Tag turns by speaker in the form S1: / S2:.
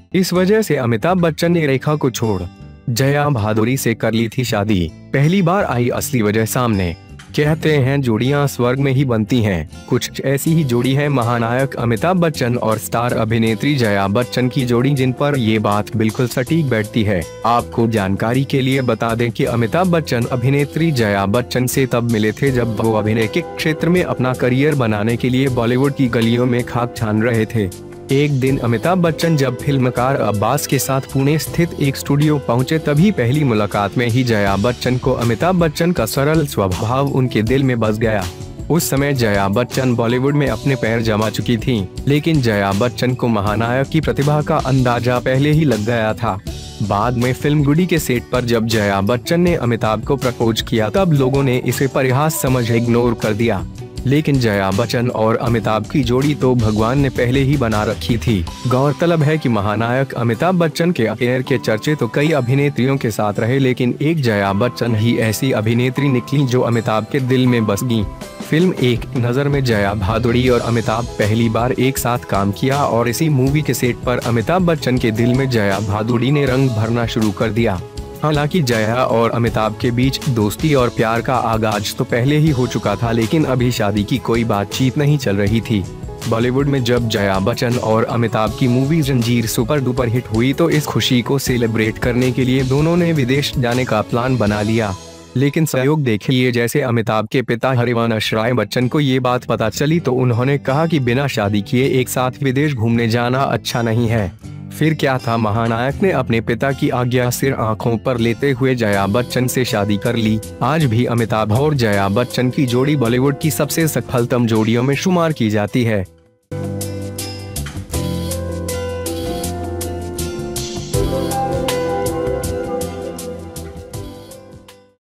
S1: इस वजह से अमिताभ बच्चन ने रेखा को छोड़ जया भादुरी से कर ली थी शादी। पहली बार आई असली वजह सामने। कहते हैं जोड़ियां स्वर्ग में ही बनती हैं, कुछ ऐसी ही जोड़ी है महानायक अमिताभ बच्चन और स्टार अभिनेत्री जया बच्चन की जोड़ी, जिन पर ये बात बिल्कुल सटीक बैठती है। आपको जानकारी के लिए बता दें कि अमिताभ बच्चन अभिनेत्री जया बच्चन से तब मिले थे जब वो अभिनय के क्षेत्र में अपना करियर बनाने के लिए बॉलीवुड की गलियों में खाक छान रहे थे। एक दिन अमिताभ बच्चन जब फिल्मकार अब्बास के साथ पुणे स्थित एक स्टूडियो पहुंचे, तभी पहली मुलाकात में ही जया बच्चन को अमिताभ बच्चन का सरल स्वभाव उनके दिल में बस गया। उस समय जया बच्चन बॉलीवुड में अपने पैर जमा चुकी थीं, लेकिन जया बच्चन को महानायक की प्रतिभा का अंदाजा पहले ही लग गया था। बाद में फिल्म गुड्डी के सेट पर जब जया बच्चन ने अमिताभ को प्रपोज किया, तब लोगों ने इसे परिहास समझ इग्नोर कर दिया। लेकिन जया बच्चन और अमिताभ की जोड़ी तो भगवान ने पहले ही बना रखी थी। गौरतलब है कि महानायक अमिताभ बच्चन के अफेयर के चर्चे तो कई अभिनेत्रियों के साथ रहे, लेकिन एक जया बच्चन ही ऐसी अभिनेत्री निकली जो अमिताभ के दिल में बस गई। फिल्म एक नज़र में जया भादुरी और अमिताभ पहली बार एक साथ काम किया और इसी मूवी के सेट पर अमिताभ बच्चन के दिल में जया भादुरी ने रंग भरना शुरू कर दिया। हालांकि जया और अमिताभ के बीच दोस्ती और प्यार का आगाज तो पहले ही हो चुका था, लेकिन अभी शादी की कोई बातचीत नहीं चल रही थी। बॉलीवुड में जब जया बच्चन और अमिताभ की मूवी जंजीर सुपर डुपर हिट हुई, तो इस खुशी को सेलिब्रेट करने के लिए दोनों ने विदेश जाने का प्लान बना लिया। लेकिन संयोग देखिए, जैसे अमिताभ के पिता हरिवंश राय बच्चन को ये बात पता चली तो उन्होंने कहा कि बिना शादी किए एक साथ विदेश घूमने जाना अच्छा नहीं है। फिर क्या था, महानायक ने अपने पिता की आज्ञा सिर आंखों पर लेते हुए जया बच्चन से शादी कर ली। आज भी अमिताभ और जया बच्चन की जोड़ी बॉलीवुड की सबसे सफलतम जोड़ियों में शुमार की जाती है।